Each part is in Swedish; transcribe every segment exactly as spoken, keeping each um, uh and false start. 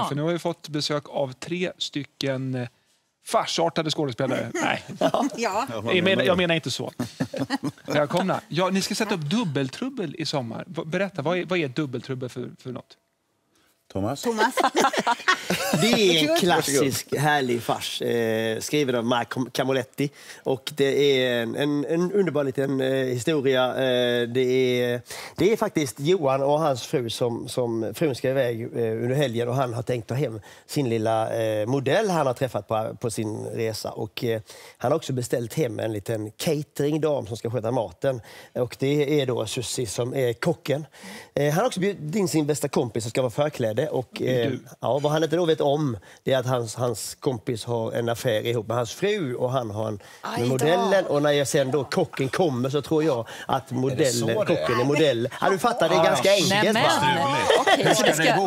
För nu har vi fått besök av tre stycken farsartade skådespelare. Nej, Ja. jag, menar, jag menar inte så. Välkomna. Ja, ni ska sätta upp dubbeltrubbel i sommar. Berätta, vad är, vad är dubbeltrubbel för, för något? Thomas? Thomas. Det är en klassisk härlig fars eh, skriven av Mark Camoletti. Och det är en, en, en underbar liten eh, historia. Eh, det, är, det är faktiskt Johan och hans fru som, som frun ska iväg eh, under helgen. Och han har tänkt ta hem sin lilla eh, modell han har träffat på, på sin resa. Och eh, han har också beställt hem en liten cateringdam som ska sköta maten. Och det är då Susie som är kocken. Eh, han har också bjudit in sin bästa kompis som ska vara förklädd. Och eh, ja, vad han inte då vet om det är att hans, hans kompis har en affär ihop med hans fru och han har en med modellen. Och när jag sen då kocken kommer så tror jag att modellen, är kocken är modell. Ja, du fattar, det är ganska enkelt. Okej, okay, så det ska,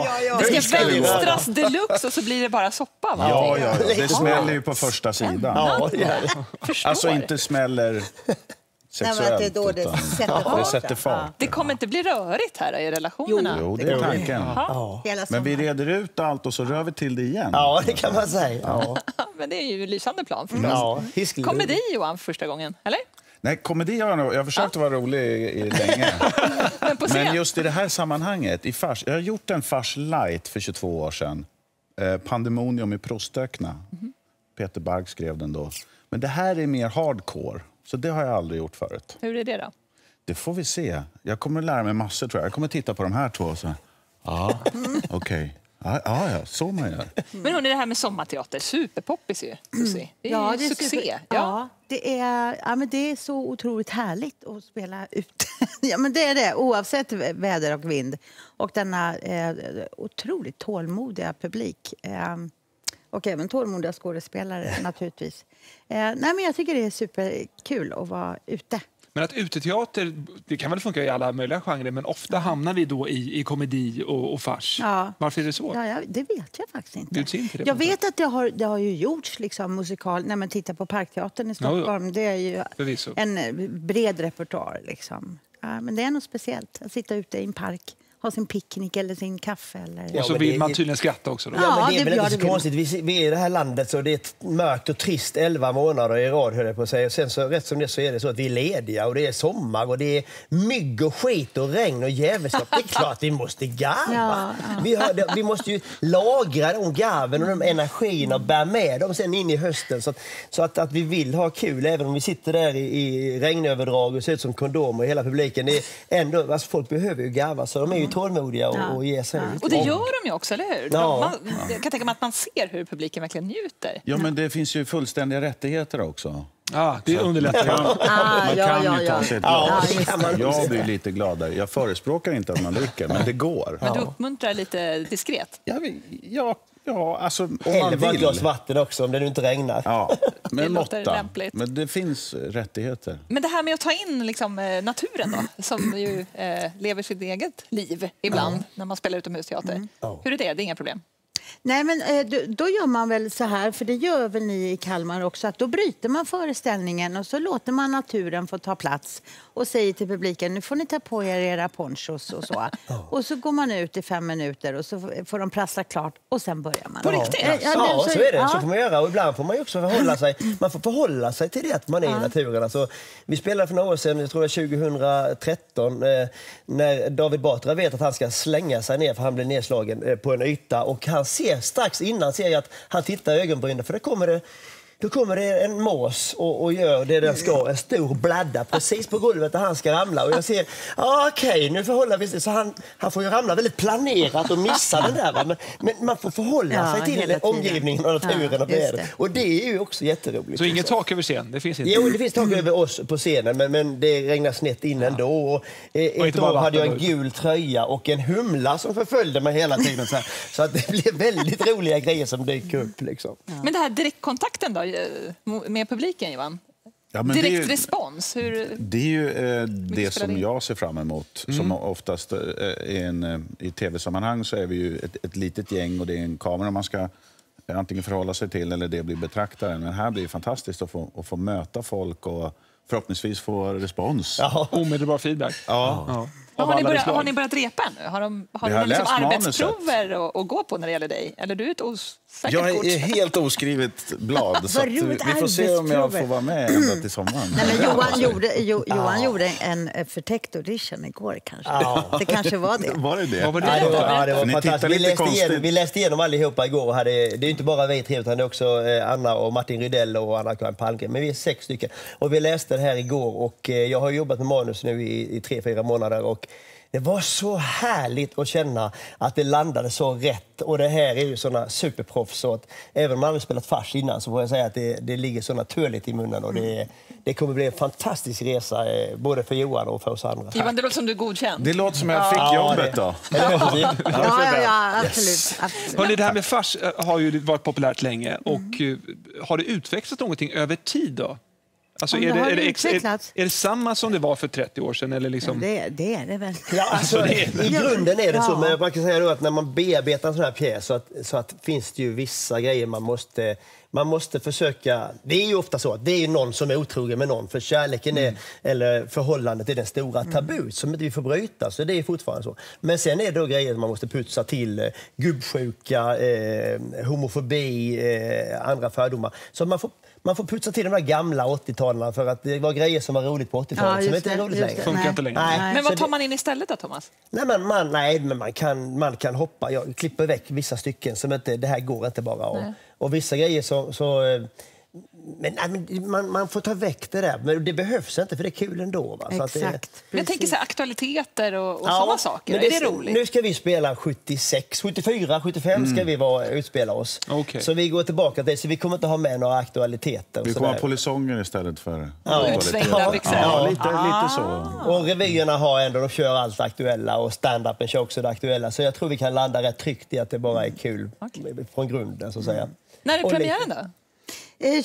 det ska vänstras deluxe och så blir det bara soppa, va? Ja, ja, ja. Det smäller ju på första sidan. Ja, det alltså inte smäller... sexuellt, det, då det, sätter det sätter fart. Det kommer inte bli rörigt här i relationerna. Jo, det är tanken. Ja. Men vi reder ut allt och så rör vi till det igen. Ja, det kan man säga. Ja. Men det är ju en lysande plan förstås. Ja, komedi, Johan, första gången, eller? Nej, komedi har jag nog. Jag har försökt vara rolig i, i länge. Men, på Men just i det här sammanhanget, i fars, jag har gjort en fars light för tjugotvå år sedan. Eh, Pandemonium i Prostökna. Mm. Peter Barg skrev den då. Men det här är mer hardcore. Så det har jag aldrig gjort förut. Hur är det då? Det får vi se. Jag kommer lära mig massor, tror jag. Jag kommer titta på de här två och så. Ja, okej. Okay. Ja, ja, ja, så man gör. Men hon är det här med sommarteater. Superpoppis ju. Mm. Det är ja, ju det är succé. Super, ja. ja, det är, ja, men det är så otroligt härligt att spela ut. Ja, men det är det, oavsett väder och vind. Och denna eh, otroligt tålmodiga publik. Eh, Och även tålmodiga skådespelare naturligtvis. Eh, nej, men jag tycker det är superkul att vara ute. Men att uteteater, det kan väl funka i alla möjliga genrer, men ofta hamnar vi då i, i komedi och, och fars. Ja. Varför är det så? Ja, ja, det vet jag faktiskt inte. inte det jag vet att det har, det har ju gjorts liksom, musikal, när man tittar på Parkteatern i Stockholm. Ja, det är ju Förvisso. en bred repertoar. Liksom. Ja, men det är något speciellt att sitta ute i en park. Ha sin picknick eller sin kaffe. Eller... Ja, och så vill det, man tydligen skratta också. Då. Ja, men det är väl inte så konstigt. Vi, vi är i det här landet så det är mörkt och trist elva månader i rad, höll jag på att säga. Sen så, rätt som det så är det så att vi är lediga och det är sommar och det är mygg och skit och regn och jävelskap. Det är klart att vi måste garva. Ja, ja. Vi, har, vi måste ju lagra de garven och de energierna och bära med dem sen in i hösten. Så, att, så att, att vi vill ha kul även om vi sitter där i, i regnöverdrag och ser ut som kondomer i hela publiken. Det är ändå, alltså folk behöver ju garva så de är ju tålmodiga och, ja. och ge sig ut. Och det gör de ju också, eller hur? Ja. Man, jag kan tänka mig att man ser hur publiken verkligen njuter. Ja, men det finns ju fullständiga rättigheter också. Ja, det underlättar. Man, man ah, ja, kan ja, ju ja. ta sig ett ja, glas. Jag blir lite gladare. Jag förespråkar inte att man dricker, men det går. Men du uppmuntrar lite diskret? Ja, ja, ja alltså om Eller man bara ett vill. glas vatten också om det nu inte regnar. Ja, men det låter måtta. lämpligt. Men det finns rättigheter. Men det här med att ta in liksom, naturen då, som ju eh, lever sitt eget liv ibland mm. när man spelar utomhusteater. Mm. Hur är det? Det är inga problem. Nej, men då gör man väl så här, för det gör väl ni i Kalmar också, att då bryter man föreställningen och så låter man naturen få ta plats och säger till publiken, nu får ni ta på er era ponchos och så. Och så går man ut i fem minuter och så får de prassla klart och sen börjar man. På riktigt? Ja, ja, så är det. Så får man göra och ibland får man ju också förhålla sig. Man får förhålla sig till det att man är ja. i naturen. Alltså, vi spelade för några år sedan, jag tror det var tjugohundratretton, eh, när David Batra vet att han ska slänga sig ner för han blir nedslagen eh, på en yta och han ser strax innan ser jag att han tittar i ögonbrynen för det kommer det Då kommer det en mås och, och gör det den ska, en stor bladda precis på golvet där han ska ramla. Och jag ser, ah, okej, okay, nu förhåller vi sig. Så han, han får ju ramla väldigt planerat och missa den där. Va? Men, men man får förhålla ja, sig till omgivningen och naturen ja, och vädret. Och det är ju också jätteroligt. Så inget tak över scen? Det finns inte? Jo, det finns tak över oss på scenen, men, men det regnar snett in ändå. Och, eh, ett år hade jag en gul tröja och en humla som förföljde mig hela tiden. Så, här. Så att det blev väldigt roliga grejer som dyker upp. Liksom. Ja. Men det här direktkontakten då? Med publiken, Johan? Ja, direkt det är ju, respons? Hur, det är ju eh, det som jag ser fram emot. Mm. Som oftast eh, är en, i tv-sammanhang så är vi ju ett, ett litet gäng och det är en kamera man ska antingen förhålla sig till eller det blir betraktaren. Men här blir det fantastiskt att få, att få möta folk och, förhoppningsvis få respons. Ja. Omedelbar feedback. Ja. Ja. Har Av ni, alla börjat, slag. har ni börjat repa ännu? Har, de, har Vi du har liksom läst arbetsprover att, att gå på när det gäller dig? Eller du är ett osäkert Jag kort? är helt oskrivet blad, så att vi roligt, vi får se om jag arbetsprover. får vara med ända till sommaren. Nej, men Johan gjorde, jo, Johan gjorde en eh, förtäckt audition igår kanske. Ja. Det kanske var det. Var det det? Vad var det? Ja, det var, ja, det var För ni fantastiskt. tittar Vi lite läste, konstigt. igenom, vi läste igenom allihopa igår. Och hade, det är inte bara vi tre, utan det är också eh, Anna och Martin Rydell och Anna-Karin Palmgren. Men vi är sex stycken. Och vi läste det här igår och eh, jag har jobbat med manus nu i, i tre, fyra månader. Och det var så härligt att känna att det landade så rätt. Och det här är ju såna superproffs. Så att även om man aldrig spelat fars innan så får jag säga att det, det ligger så naturligt i munnen. Och det, det kommer bli en fantastisk resa eh, både för Johan och för oss andra. Johan, det låter som du är godkänd. Det låter som jag fick Ja, jobbet det- då. Ja, Ja, ja, ja absolut. absolut. Hörrni, det här med fars eh, har ju varit populärt länge. Och eh, har det utvecklats någonting över tid då? Alltså, Om är, det det, har är, det ex, är, utvecklats. är det samma som det var för trettio år sedan? Eller liksom? Det, det är det väl. Ja, alltså, det i grunden är det så, Ja. men man kan säga då att när man bearbetar en sån här pjäs så, att, så att finns det ju vissa grejer man måste, man måste försöka. Det är ju ofta så att det är ju någon som är otrogen med någon, för kärleken är, eller förhållandet är den stora tabu som inte vi får bryta, så det är fortfarande så. Men sen är det då grejer man måste putsa till, eh, gubbsjuka, eh, homofobi, eh, andra fördomar. Så man får Man får putsa till de där gamla åttio-talen för att det var grejer som var roligt på åttiotalet Ja, som just inte är det, roligt just längre. det. Funkar Nej. inte längre. Nej. Men Så vad tar det- man in istället då, Thomas? Nej, men man, nej, men man kan, man kan hoppa. Jag klipper väck vissa stycken som inte, det här går inte bara. Och, och vissa grejer så... så eh, men, nej, men man, man får ta väck det där. Men det behövs inte för det är kul ändå. Va? Så att det, Exakt. Men jag tänker så här, aktualiteter och, och Ja, sådana saker. men Är det roligt? Nu ska vi spela sjuttiosex, sjuttiofyra, sjuttiofem ska vi vara, utspela oss. Okej. Så vi går tillbaka till det, så vi kommer inte ha med några aktualiteter. och Vi kommer ha sådär. polisonger istället för... Ja. Utsvängda byxor. Ja, lite, lite så. Och revyerna har ändå, de kör allt det aktuella och stand-upen kör också det aktuella. Så jag tror vi kan landa rätt tryggt i att det bara är kul från grunden, så att säga. När är Och premiären då? Eh,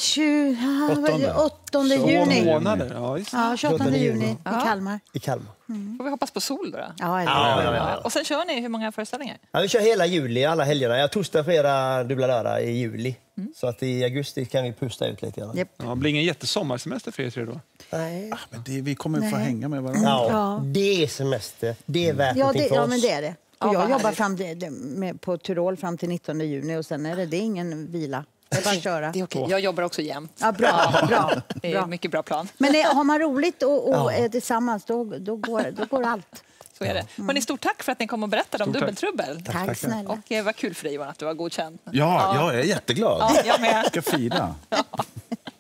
tjugo, åttonde Två juni. månader. Ja, just. Ja, tjugoåttonde juni i Kalmar. I Kalmar. Får vi hoppas på sol då? då? Ja, eller? Ja, ja, ja. Och sen kör ni hur många föreställningar? Ja, vi kör hela juli, alla helgerna. Ja, torsdag, fredag, dubbla lördag i juli. Så att i augusti kan vi pusta ut lite grann. Japp. Ja, det blir ingen jättesommarsemester för er tre då? Nej. Men det, vi kommer få Nej. hänga med varandra. Ja, Ja. det är semester. Det är värt Ja, någonting det, för ja, oss. men det är det. Ja, Och jag vad jobbar härligt. fram till, med, på Tyrol fram till nittonde juni och sen är det, det är ingen vila. Det är bara att köra. Det är okej. Jag jobbar också jämt. Ja, bra, bra, Det är bra. mycket bra plan. Men är, har man roligt och, och Ja. är tillsammans då, då, går, då går allt. Så är det. Hörrni, stort tack för att ni kom och berättade om Stort tack. Dubbeltrubbel. Tack snälla. Och eh, vad kul för dig, Johan, att du var godkänd. Ja, jag är jätteglad. Ja, jag med. Jag ska fira.